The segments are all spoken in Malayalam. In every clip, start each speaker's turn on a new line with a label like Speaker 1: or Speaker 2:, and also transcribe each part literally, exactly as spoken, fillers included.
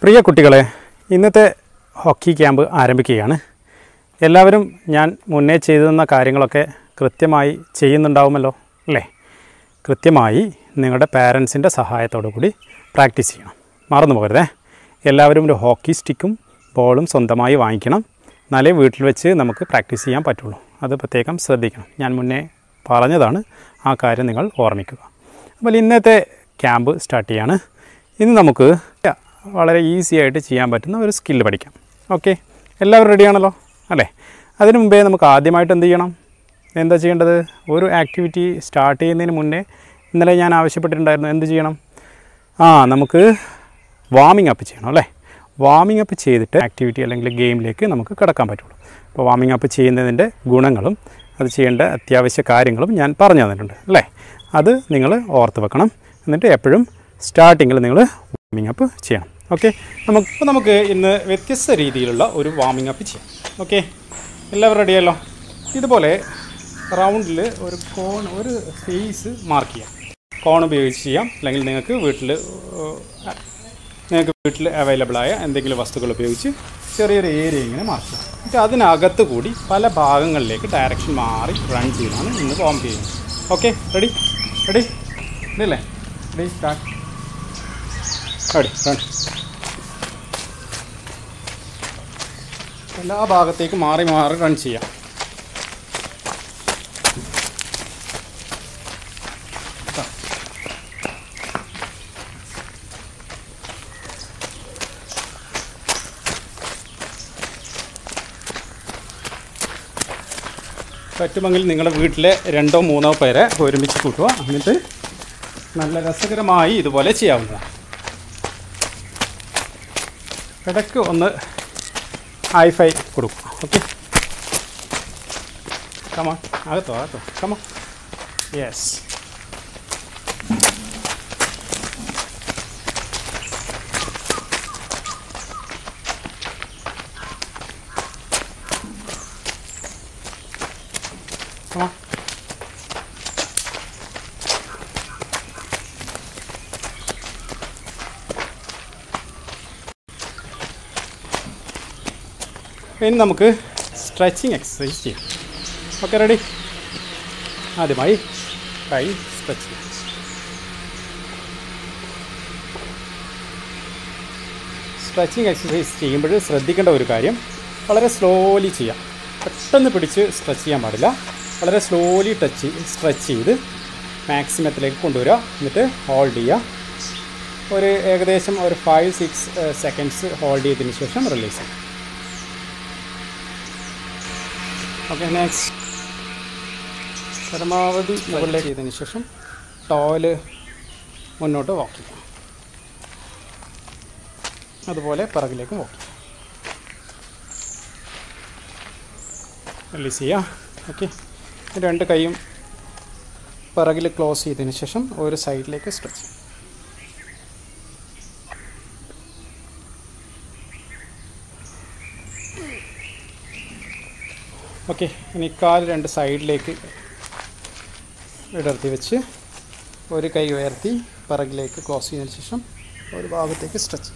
Speaker 1: പ്രിയ കുട്ടികളെ, ഇന്നത്തെ ഹോക്കി ക്യാമ്പ് ആരംഭിക്കുകയാണ്. എല്ലാവരും ഞാൻ മുന്നേ ചെയ്തു തന്ന കാര്യങ്ങളൊക്കെ കൃത്യമായി ചെയ്യുന്നുണ്ടാവുമല്ലോ അല്ലേ? കൃത്യമായി നിങ്ങളുടെ പാരൻസിൻ്റെ സഹായത്തോടു കൂടി പ്രാക്ടീസ് ചെയ്യണം. മറന്നു പോകരുതേ. എല്ലാവരും ഒരു ഹോക്കി സ്റ്റിക്കും ബോളും സ്വന്തമായി വാങ്ങിക്കണം. എന്നാലേ വീട്ടിൽ വെച്ച് നമുക്ക് പ്രാക്ടീസ് ചെയ്യാൻ പറ്റുള്ളൂ. അത് പ്രത്യേകം ശ്രദ്ധിക്കണം. ഞാൻ മുന്നേ പറഞ്ഞതാണ്, ആ കാര്യം നിങ്ങൾ ഓർമ്മിക്കുക. അപ്പോൾ ഇന്നത്തെ ക്യാമ്പ് സ്റ്റാർട്ട് ചെയ്യാണ്. ഇന്ന് നമുക്ക് വളരെ ഈസി ആയിട്ട് ചെയ്യാൻ പറ്റുന്ന ഒരു സ്കില്ല് പഠിക്കാം. ഓക്കെ, എല്ലാവരും റെഡിയാണല്ലോ അല്ലേ? അതിനു മുമ്പേ നമുക്ക് ആദ്യമായിട്ട് എന്ത് ചെയ്യണം? എന്താ ചെയ്യേണ്ടത്? ഒരു ആക്ടിവിറ്റി സ്റ്റാർട്ട് ചെയ്യുന്നതിന് മുന്നേ ഇന്നലെ ഞാൻ ആവശ്യപ്പെട്ടിട്ടുണ്ടായിരുന്നു, എന്ത് ചെയ്യണം? ആ നമുക്ക് വാമിംഗ് അപ്പ് ചെയ്യണം അല്ലേ? വാമിംഗ് അപ്പ് ചെയ്തിട്ട് ആക്ടിവിറ്റി അല്ലെങ്കിൽ ഗെയിമിലേക്ക് നമുക്ക് കിടക്കാൻ പറ്റുള്ളൂ. അപ്പോൾ വാമിംഗ് അപ്പ് ചെയ്യുന്നതിൻ്റെ ഗുണങ്ങളും അത് ചെയ്യേണ്ട അത്യാവശ്യ കാര്യങ്ങളും ഞാൻ പറഞ്ഞു തന്നിട്ടുണ്ട് അല്ലേ? അത് നിങ്ങൾ ഓർത്ത് വെക്കണം. എന്നിട്ട് എപ്പോഴും സ്റ്റാർട്ടിങ്ങിൽ നിങ്ങൾ വാമിംഗ് അപ്പ് ചെയ്യണം. ഓക്കെ, നമുക്ക് ഇപ്പോൾ നമുക്ക് ഇന്ന് വ്യത്യസ്ത രീതിയിലുള്ള ഒരു വാമിംഗ് അപ്പ് ചെയ്യാം. ഓക്കെ, എല്ലാവരും റെഡിയല്ലോ? ഇതുപോലെ റൗണ്ടിൽ ഒരു കോൺ ഒരു ഫേസ് മാർക്ക് ചെയ്യാം. കോൺ ഉപയോഗിച്ച് ചെയ്യാം, അല്ലെങ്കിൽ നിങ്ങൾക്ക് വീട്ടിൽ നിങ്ങൾക്ക് വീട്ടിൽ അവൈലബിളായ എന്തെങ്കിലും വസ്തുക്കൾ ഉപയോഗിച്ച് ചെറിയൊരു ഏരിയ ഇങ്ങനെ മാർക്ക് ചെയ്യാം. എന്നിട്ട് അതിനകത്ത് കൂടി പല ഭാഗങ്ങളിലേക്ക് ഡയറക്ഷൻ മാറി റൺ ചെയ്താണ് ഇന്ന് വാം ചെയ്യുന്നത്. ഓക്കെ, റെഡി റെഡി ഇതല്ലേ? Ready start. Ready run. എല്ലാ ഭാഗത്തേക്ക് മാറി മാറി റൺ ചെയ്യാം. പറ്റുമെങ്കിൽ നിങ്ങളുടെ വീട്ടിലെ രണ്ടോ മൂന്നോ പേരെ ഒരുമിച്ച് കൂട്ടുക. എന്നിട്ട് നല്ല രസകരമായി ഇതുപോലെ ചെയ്യാവുന്നതാണ്. ഇടയ്ക്ക് ഒന്ന് ഹൈ ഫൈ കൊടുക്കുക. ഓക്കെ, കമോ അകത്തോ അകത്തോ കമോ. Yes, come on. ഇനി നമുക്ക് സ്ട്രെച്ചിങ് എക്സസൈസ് ചെയ്യാം. Okay, ready? ആദ്യമായി കൈ സ്ട്രെച്ച് ചെയ്യാം. സ്ട്രെച്ചിങ് എക്സസൈസ് ചെയ്യുമ്പോൾ ശ്രദ്ധിക്കേണ്ട ഒരു കാര്യം, വളരെ സ്ലോലി ചെയ്യാം. പെട്ടെന്ന് പിടിച്ച് സ്ട്രെച്ച് ചെയ്യാൻ പാടില്ല. വളരെ സ്ലോലി ടച്ച് സ്ട്രെച്ച് ചെയ്ത് മാക്സിമത്തിലേക്ക് കൊണ്ടുവരിക. എന്നിട്ട് ഹോൾഡ് ചെയ്യുക. ഒരു ഏകദേശം ഒരു ഫൈവ് സിക്സ് സെക്കൻഡ്സ് ഹോൾഡ് ചെയ്തതിന് ശേഷം റിലീസ് ചെയ്യാം. ഓക്കെ, നെക്സ്റ്റ് പരമാവധി മുകളിലേക്ക് ചെയ്തതിന് ശേഷം ടോല് മുന്നോട്ട് വാക്ക് ചെയ്യാം. അതുപോലെ പിറകിലേക്ക് വാക്ക് ചെയ്യാം. റിലീസ് ചെയ്യുക. ഓക്കെ, രണ്ട് കൈയും പിറകിൽ ക്ലോസ് ചെയ്തതിന് ശേഷം ഒരു സൈഡിലേക്ക് സ്ട്രെച്ച് ചെയ്യാം. ഓക്കെ, ഇനി കാല് രണ്ട് സൈഡിലേക്ക് ഇടർത്തി വെച്ച് ഒരു കൈ ഉയർത്തി പിറകിലേക്ക് ക്ലോസ് ചെയ്തതിന് ശേഷം ഒരു ഭാഗത്തേക്ക് സ്ട്രെച്ച്.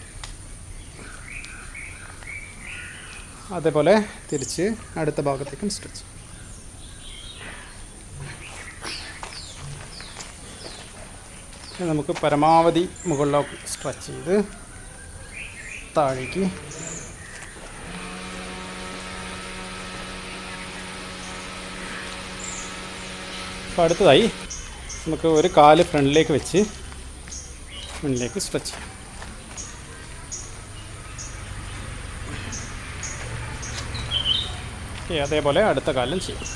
Speaker 1: അതേപോലെ തിരിച്ച് അടുത്ത ഭാഗത്തേക്കും സ്ട്രെച്ച്. നമുക്ക് പരമാവധി മുകളിലേക്ക് സ്ട്രെച്ച് ചെയ്ത് താഴേക്ക് അപ്പോൾ അടുത്തതായി നമുക്ക് ഒരു കാല് ഫ്രണ്ടിലേക്ക് വെച്ച് ഫ്രണ്ടിലേക്ക് സ്ട്രെച്ച് ചെയ്യാം. ഓക്കെ, അതേപോലെ അടുത്ത കാലും ചെയ്യാം.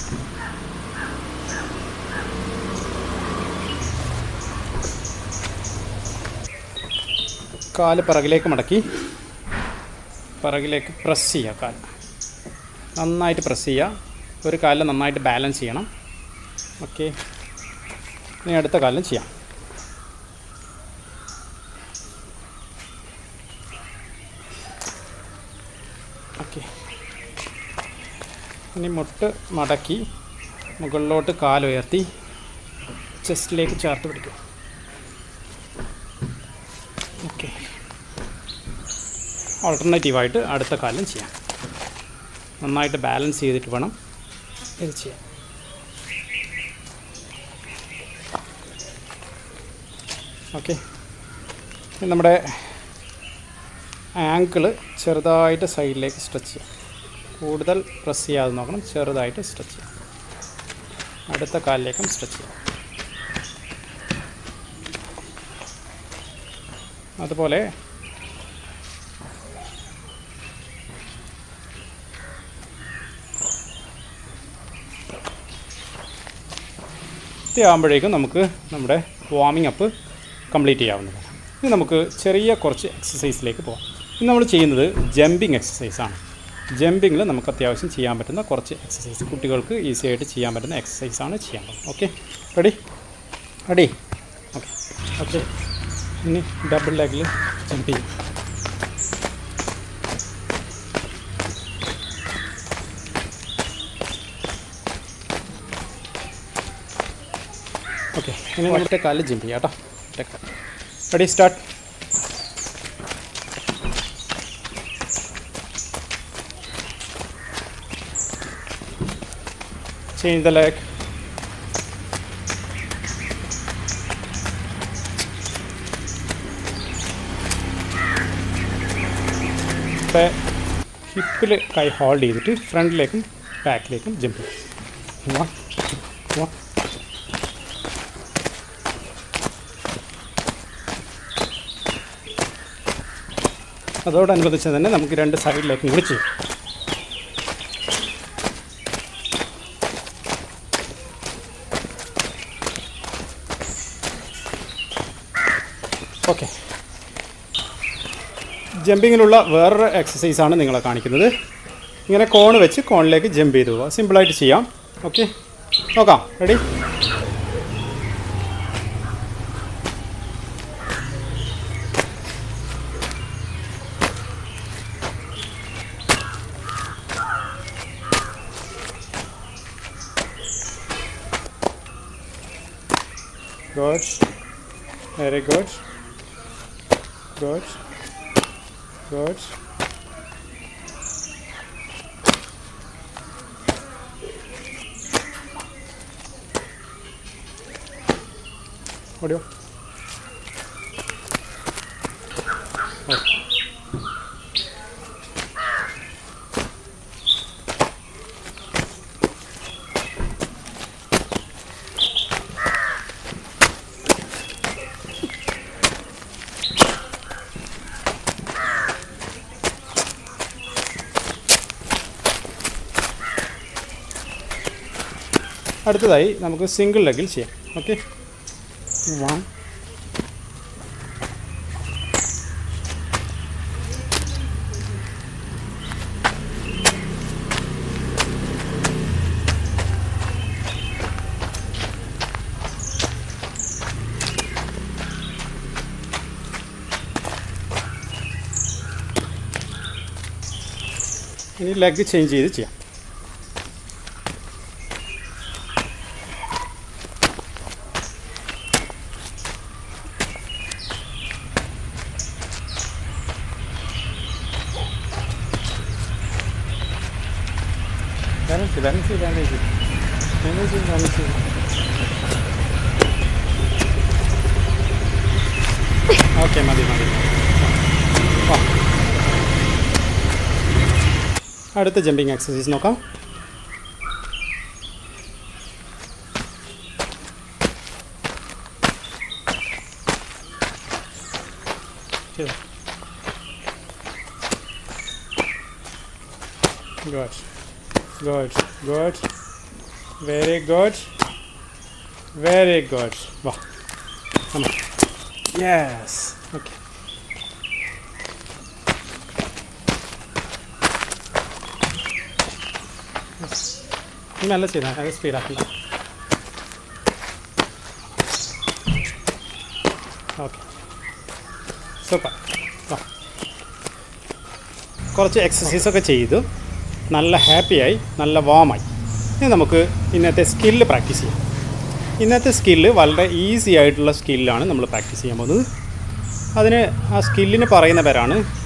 Speaker 1: കാല് പിറകിലേക്ക് മടക്കി പിറകിലേക്ക് പ്രസ് ചെയ്യുക. കാല് നന്നായിട്ട് പ്രസ് ചെയ്യുക. ഒരു കാലിൽ നന്നായിട്ട് ബാലൻസ് ചെയ്യണം. ഓക്കെ, ഇനി അടുത്ത കാലം ചെയ്യാം. ഓക്കെ, ഇനി മുട്ട് മടക്കി മുകളിലോട്ട് കാലുയർത്തി ചെസ്റ്റിലേക്ക് ചേർത്ത് പിടിക്കും. ഓക്കെ, ഓൾട്ടർനേറ്റീവായിട്ട് അടുത്ത കാലിലും ചെയ്യാം. നന്നായിട്ട് ബാലൻസ് ചെയ്തിട്ട് വേണം ഇത് ചെയ്യാൻ. ഓക്കെ, നമ്മുടെ ആങ്കിള് ചെറുതായിട്ട് സൈഡിലേക്ക് സ്ട്രെച്ച് ചെയ്യാം. കൂടുതൽ പ്രസ് ചെയ്യാതെ നോക്കണം, ചെറുതായിട്ട് സ്ട്രെച്ച് ചെയ്യാം. അടുത്ത കാലിലേക്കും സ്ട്രെച്ച് ചെയ്യാം. അതുപോലെ ആകുമ്പോഴേക്കും നമുക്ക് നമ്മുടെ വാമിംഗ് അപ്പ് കംപ്ലീറ്റ് ചെയ്യാവുന്നതാണ്. ഇനി നമുക്ക് ചെറിയ കുറച്ച് എക്സസൈസിലേക്ക് പോകാം. ഇന്ന് നമ്മൾ ചെയ്യുന്നത് ജമ്പിങ് എക്സസൈസാണ്. ജമ്പിങ്ങിൽ നമുക്ക് അത്യാവശ്യം ചെയ്യാൻ പറ്റുന്ന കുറച്ച് എക്സസൈസ്, കുട്ടികൾക്ക് ഈസി ആയിട്ട് ചെയ്യാൻ പറ്റുന്ന എക്സസൈസാണ് ചെയ്യാൻ പോകുന്നത്. Okay, ready ready okay okay ഇനി ഡബിൾ ലെഗിൽ ജമ്പ് ചെയ്യും. ഓക്കെ, ഇനി ഒറ്റ കാലിൽ ജമ്പ് ചെയ്യാം കേട്ടോ. ഒറ്റ കാല്. Ready, start. Change the leg. ഇപ്പോൾ ഹിപ്പിൽ കൈ ഹോൾഡ് ചെയ്തിട്ട് ഫ്രണ്ടിലേക്കും ബാക്കിലേക്കും ജമ്പ് ചെയ്യും. വൺ വൺ അതോടനുബന്ധിച്ച് തന്നെ നമുക്ക് രണ്ട് സൈഡിലേക്കും കൂടി ചെയ്യും. ഓക്കെ, ജമ്പിങ്ങിലുള്ള വേറൊരു എക്സസൈസാണ് നിങ്ങളെ കാണിക്കുന്നത്. ഇങ്ങനെ കോൺ വെച്ച് കോണിലേക്ക് ജമ്പ് ചെയ്ത് പോവുക. സിമ്പിളായിട്ട് ചെയ്യാം. ഓക്കെ, നോക്കാം. Ready, good, very good, good, good. Audio. Oh. അടുത്തതായി നമുക്ക് സിംഗിൾ ലെഗിൽ ചെയ്യാം. ഓക്കെ, വൺ ഇനി ലെഗ് ചേഞ്ച് ചെയ്ത് ചെയ്യാം. Balance, balance, balance, balance, balance. Okay, മതി മതി. അടുത്ത ജമ്പിങ് എക്സസൈസ് നോക്കാം. Good. Good, good, very good, very good. Wow, come on. Yes, okay. Yes. You നല്ല ചെയ്താ, അത് സ്പീഡ് ആക്കണ്ട. Okay, super. കുറച്ച് എക്സസൈസൊക്കെ ചെയ്തു, നല്ല ഹാപ്പിയായി, നല്ല വാമായി. ഇനി നമുക്ക് ഇന്നത്തെ സ്കില്ല് പ്രാക്ടീസ് ചെയ്യാം. ഇന്നത്തെ സ്കില്ല് വളരെ ഈസി ആയിട്ടുള്ള സ്കില്ലാണ് നമ്മൾ പ്രാക്ടീസ് ചെയ്യാൻ പോകുന്നത്. അതിന് ആ സ്കില്ലിന് പറയുന്ന പേരാണ്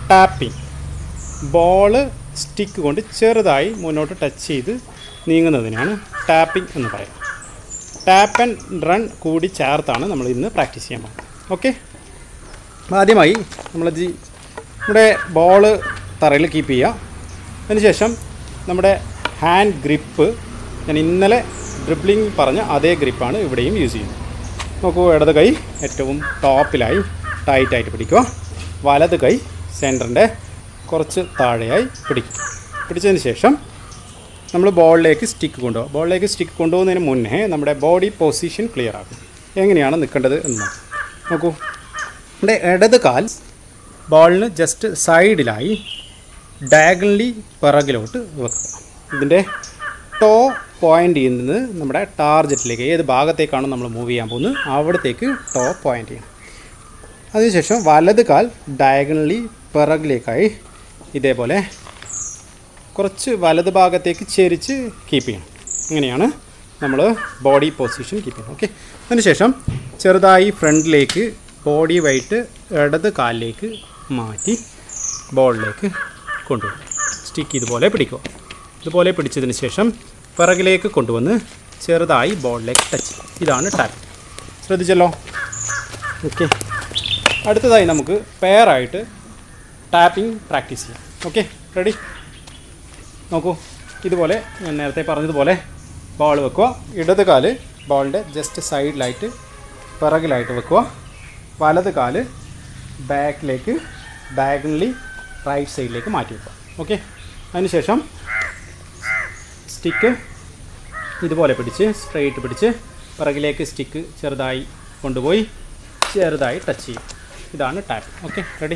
Speaker 1: ടാപ്പിംഗ്. ബോൾ സ്റ്റിക്ക് കൊണ്ട് ചെറുതായി മുന്നോട്ട് ടച്ച് ചെയ്ത് നീങ്ങുന്നതിനാണ് ടാപ്പിംഗ് എന്ന് പറയുന്നത്. ടാപ്പ് ആൻഡ് റൺ കൂടി ചേർത്താണ് നമ്മൾ ഇന്ന് പ്രാക്ടീസ് ചെയ്യാൻ പോകുന്നത്. ഓക്കെ, ആദ്യമായി നമ്മൾ ജി നമ്മുടെ ബോൾ തറയിൽ കീപ്പ് ചെയ്യുക. അതിനുശേഷം നമ്മുടെ ഹാൻഡ് ഗ്രിപ്പ് ഞാൻ ഇന്നലെ ഡ്രിബ്ലിംഗ് പറഞ്ഞ അതേ ഗ്രിപ്പാണ് ഇവിടെയും യൂസ് ചെയ്യുന്നത്. നോക്കൂ, ഇടത് കൈ ഏറ്റവും ടോപ്പിലായി ടൈറ്റായിട്ട് പിടിക്കുക. വലത് കൈ സെൻറ്ററിൻ്റെ കുറച്ച് താഴെയായി പിടിക്കും. പിടിച്ചതിന് ശേഷം നമ്മൾ ബോളിലേക്ക് സ്റ്റിക്ക് കൊണ്ടുപോകും. ബോളിലേക്ക് സ്റ്റിക്ക് കൊണ്ടുപോകുന്നതിന് മുന്നേ നമ്മുടെ ബോഡി പൊസിഷൻ ക്ലിയർ ആക്കും. എങ്ങനെയാണ് നിൽക്കേണ്ടത് എന്ന് നോക്കൂ. നമ്മുടെ ഇടത് കാൽ ബോളിന് ജസ്റ്റ് സൈഡിലായി ഡയഗണലി പിറകിലോട്ട് വെക്കുക. ഇതിൻ്റെ ടോ പോയിൻ്റ് ചെയ്യുന്നത് നമ്മുടെ ടാർജറ്റിലേക്ക്, ഏത് ഭാഗത്തേക്കാണ് നമ്മൾ മൂവ് ചെയ്യാൻ പോകുന്നത് അവിടത്തേക്ക് ടോ പോയിൻ്റ് ചെയ്യണം. അതിനുശേഷം വലത് കാൽ ഡയഗണലി പിറകിലേക്കായി ഇതേപോലെ കുറച്ച് വലത് ഭാഗത്തേക്ക് ചെരിച്ച് കീപ്പ് ചെയ്യണം. ഇങ്ങനെയാണ് നമ്മൾ ബോഡി പൊസിഷൻ കീപ്പ് ചെയ്യണം. ഓക്കെ, അതിനുശേഷം ചെറുതായി ഫ്രണ്ടിലേക്ക് ബോഡി വെയിറ്റ് ഇടത് കാലിലേക്ക് മാറ്റി ബോളിലേക്ക് കൊണ്ടുപോകും. സ്റ്റിക്ക് ഇതുപോലെ പിടിക്കുക. ഇതുപോലെ പിടിച്ചതിന് ശേഷം പിറകിലേക്ക് കൊണ്ടുവന്ന് ചെറുതായി ബോളിലേക്ക് ടച്ച്. ഇതാണ് ടാപ്പ്. ശ്രദ്ധിച്ചല്ലോ? ഓക്കെ, അടുത്തതായി നമുക്ക് പെയറായിട്ട് ടാപ്പിംഗ് പ്രാക്ടീസ് ചെയ്യാം. Okay, ready? നോക്കൂ, ഇതുപോലെ ഞാൻ നേരത്തെ പറഞ്ഞതുപോലെ ബോൾ വെക്കുക. ഇടത് കാല് ബോളിൻ്റെ ജസ്റ്റ് സൈഡിലായിട്ട് പിറകിലായിട്ട് വെക്കുക. വലത് കാല് ബാക്കിലേക്ക് ഡയഗണലി റൈറ്റ് സൈഡിലേക്ക് മാറ്റി വെക്കുക. ഓക്കെ, അതിനുശേഷം സ്റ്റിക്ക് ഇതുപോലെ പിടിച്ച് സ്ട്രെയിറ്റ് പിടിച്ച് പിറകിലേക്ക് സ്റ്റിക്ക് ചെറുതായി കൊണ്ടുപോയി ചെറുതായി ടച്ച് ചെയ്യും. ഇതാണ് ടാപ്പ്. Okay, ready?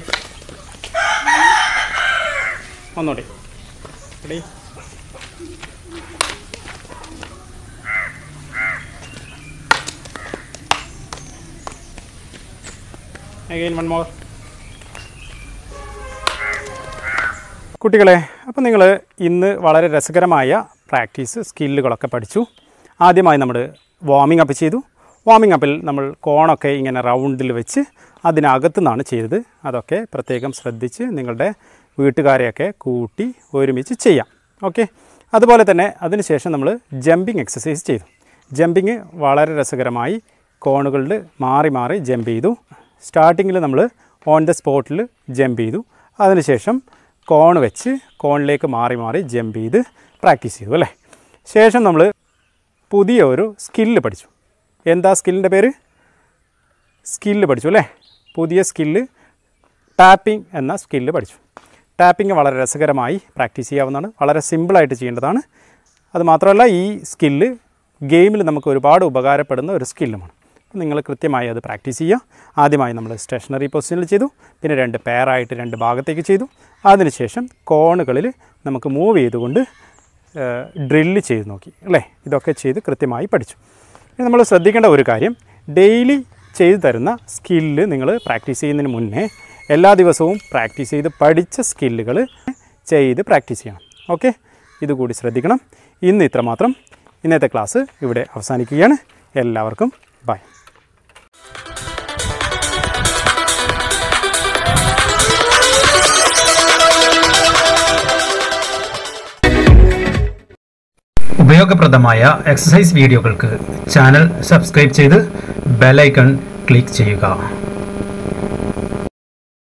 Speaker 1: ഒന്നുകൂടി റെഡി? Again one more. കുട്ടികളെ, അപ്പോൾ നിങ്ങൾ ഇന്ന് വളരെ രസകരമായ പ്രാക്ടീസ് സ്കില്ലുകളൊക്കെ പഠിച്ചു. ആദ്യമായി നമ്മൾ വാമിംഗ് അപ്പ് ചെയ്തു. വാമിംഗ് അപ്പിൽ നമ്മൾ കോണൊക്കെ ഇങ്ങനെ റൗണ്ടിൽ വെച്ച് അതിനകത്തു നിന്നാണ് ചെയ്തത്. അതൊക്കെ പ്രത്യേകം ശ്രദ്ധിച്ച് നിങ്ങളുടെ വീട്ടുകാരെയൊക്കെ കൂട്ടി ഒരുമിച്ച് ചെയ്യാം. ഓക്കെ, അതുപോലെ തന്നെ അതിനുശേഷം നമ്മൾ ജമ്പിങ് എക്സസൈസ് ചെയ്തു. ജമ്പിങ് വളരെ രസകരമായി കോണുകളിൽ മാറി മാറി ജമ്പ് ചെയ്തു. സ്റ്റാർട്ടിങ്ങിൽ നമ്മൾ ഓൺ ദ സ്പോട്ടിൽ ജമ്പ് ചെയ്തു. അതിനുശേഷം കോൺ വെച്ച് കോണിലേക്ക് മാറി മാറി ജമ്പ് ചെയ്ത് പ്രാക്ടീസ് ചെയ്തു അല്ലേ. ശേഷം നമ്മൾ പുതിയ ഒരു സ്കില്ല് പഠിച്ചു. എന്താ സ്കില്ലിൻ്റെ പേര്? സ്കില്ല് പഠിച്ചു അല്ലേ. പുതിയ സ്കില്ല് ടാപ്പിംഗ് എന്ന സ്കില്ല് പഠിച്ചു. ടാപ്പിംഗ് വളരെ രസകരമായി പ്രാക്ടീസ് ചെയ്യാവുന്നതാണ്. വളരെ സിമ്പിളായിട്ട് ചെയ്യേണ്ടതാണ്. അതുമാത്രമല്ല, ഈ സ്കില്ല് ഗെയിമിൽ നമുക്ക് ഒരുപാട് ഉപകാരപ്പെടുന്ന ഒരു സ്കില്ലുമാണ്. നിങ്ങൾ കൃത്യമായി അത് പ്രാക്ടീസ് ചെയ്യുക. ആദ്യമായി നമ്മൾ സ്റ്റേഷനറി പൊസിഷനിൽ ചെയ്തു. പിന്നെ രണ്ട് പെയറായിട്ട് രണ്ട് ഭാഗത്തേക്ക് ചെയ്തു. അതിനുശേഷം കോണുകളിൽ നമുക്ക് മൂവ് ചെയ്തുകൊണ്ട് ഡ്രില്ല് ചെയ്ത് നോക്കി അല്ലേ. ഇതൊക്കെ ചെയ്ത് കൃത്യമായി പഠിച്ചു. ഇനി നമ്മൾ ശ്രദ്ധിക്കേണ്ട ഒരു കാര്യം, ഡെയിലി ചെയ്തു തരുന്ന സ്കില്ല് നിങ്ങൾ പ്രാക്ടീസ് ചെയ്യുന്നതിന് മുന്നേ എല്ലാ ദിവസവും പ്രാക്ടീസ് ചെയ്ത് പഠിച്ച സ്കില്ലുകൾ ചെയ്ത് പ്രാക്ടീസ് ചെയ്യണം. ഓക്കെ, ഇതുകൂടി ശ്രദ്ധിക്കണം. ഇന്ന് ഇത്രമാത്രം. ഇന്നത്തെ ക്ലാസ് ഇവിടെ അവസാനിക്കുകയാണ്. എല്ലാവർക്കും ബൈ. ഉപയോഗപ്രദമായ എക്സസൈസ് വീഡിയോകൾക്ക് ചാനൽ സബ്സ്ക്രൈബ് ചെയ്ത് ബെൽ ഐക്കൺ ക്ലിക്ക് ചെയ്യുക.